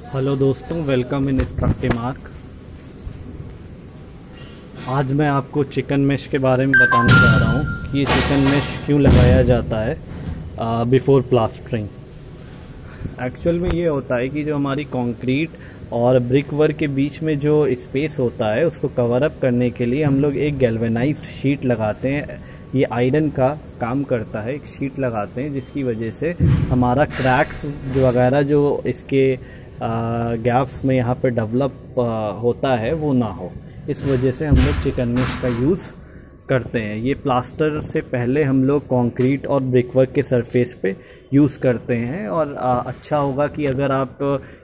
Hello दोस्तों, welcome in instructive mark. आज मैं आपको चिकन मैश के बारे में बताने जा रहा हूँ कि ये चिकन मैश क्यों लगाया जाता है बिफोर प्लास्टरिंग। एक्चुअल में ये होता है कि जो हमारी कंक्रीट और ब्रिक वर्क के बीच में जो स्पेस होता है उसको कवर अप करने के लिए हम लोग एक गैल्वेनाइज्ड शीट लगाते हैं। ये आयरन का काम करता है, एक शीट लगाते हैं जिसकी वजह से हमारा क्रैक्स जो वगैरह जो इसके गैप्स में यहाँ पे डेवलप होता है वो ना हो। इस वजह से हम लोग चिकन मैश का यूज़ करते हैं। ये प्लास्टर से पहले हम लोग कंक्रीट और ब्रिकवर्क के सरफेस पे यूज़ करते हैं। और अच्छा होगा कि अगर आप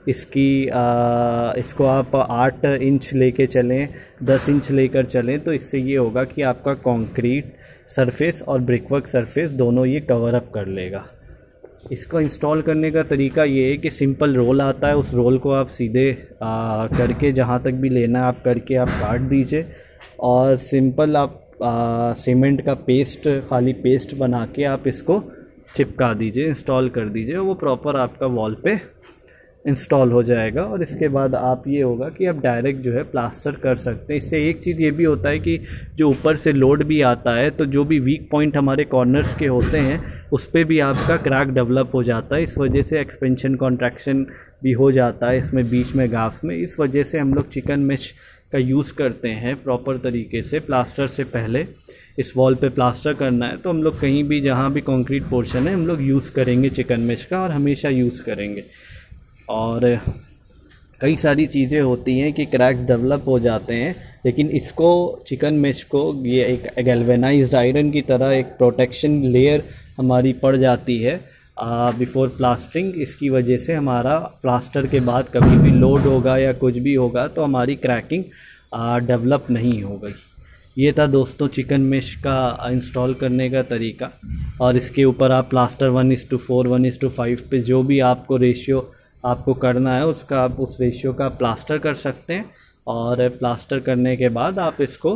इसको आप 8 इंच लेके चलें, 10 इंच लेकर चलें, तो इससे ये होगा कि आपका कंक्रीट सरफेस और ब्रिकवर्क सरफेस दोनों ये कवर अप कर लेगा। इसको इंस्टॉल करने का तरीका ये है कि सिंपल रोल आता है, उस रोल को आप सीधे करके जहाँ तक भी लेना है आप करके आप काट दीजिए और सिंपल आप सीमेंट का पेस्ट, खाली पेस्ट बना के आप इसको चिपका दीजिए, इंस्टॉल कर दीजिए। वो प्रॉपर आपका वॉल पे इंस्टॉल हो जाएगा। और इसके बाद आप ये होगा कि आप डायरेक्ट जो है प्लास्टर कर सकते हैं। इससे एक चीज़ ये भी होता है कि जो ऊपर से लोड भी आता है तो जो भी वीक पॉइंट हमारे कॉर्नर्स के होते हैं उस पर भी आपका क्रैक डेवलप हो जाता है। इस वजह से एक्सपेंशन कॉन्ट्रैक्शन भी हो जाता है इसमें बीच में गैप्स में। इस वजह से हम लोग चिकन मैश का यूज़ करते हैं प्रॉपर तरीके से। प्लास्टर से पहले इस वॉल पे प्लास्टर करना है तो हम लोग कहीं भी जहाँ भी कंक्रीट पोर्शन है हम लोग यूज़ करेंगे चिकन मैश का, और हमेशा यूज़ करेंगे। और कई सारी चीज़ें होती हैं कि क्रैक्स डेवलप हो जाते हैं, लेकिन इसको चिकन मैश को ये एक गैल्वेनाइज्ड आयरन की तरह एक प्रोटेक्शन लेयर हमारी पड़ जाती है बिफोर प्लास्टरिंग। इसकी वजह से हमारा प्लास्टर के बाद कभी भी लोड होगा या कुछ भी होगा तो हमारी क्रैकिंग डेवलप नहीं हो गई। ये था दोस्तों चिकन मैश का इंस्टॉल करने का तरीका। और इसके ऊपर आप प्लास्टर 1:4, 1:5 पे जो भी आपको रेशियो आपको करना है उसका आप उस रेशियो का प्लास्टर कर सकते हैं। और प्लास्टर करने के बाद आप इसको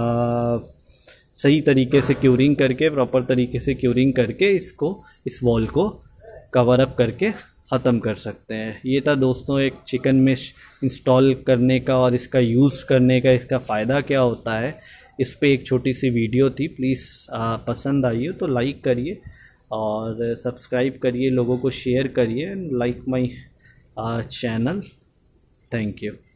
सही तरीके से क्यूरिंग करके, प्रॉपर तरीके से क्यूरिंग करके इसको, इस वॉल को कवर अप करके ख़त्म कर सकते हैं। ये था दोस्तों एक चिकन मैश इंस्टॉल करने का और इसका यूज़ करने का, इसका फ़ायदा क्या होता है, इस पे एक छोटी सी वीडियो थी। प्लीज़ पसंद आई हो तो लाइक करिए और सब्सक्राइब करिए, लोगों को शेयर करिए, like my channel. Thank you.